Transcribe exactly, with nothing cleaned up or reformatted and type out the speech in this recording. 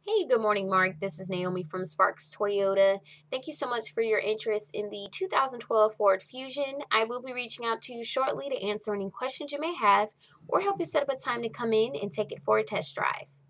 Hey, good morning, Mark. This is Naomi from Sparks Toyota. Thank you so much for your interest in the two thousand twelve Ford Fusion. I will be reaching out to you shortly to answer any questions you may have or help you set up a time to come in and take it for a test drive.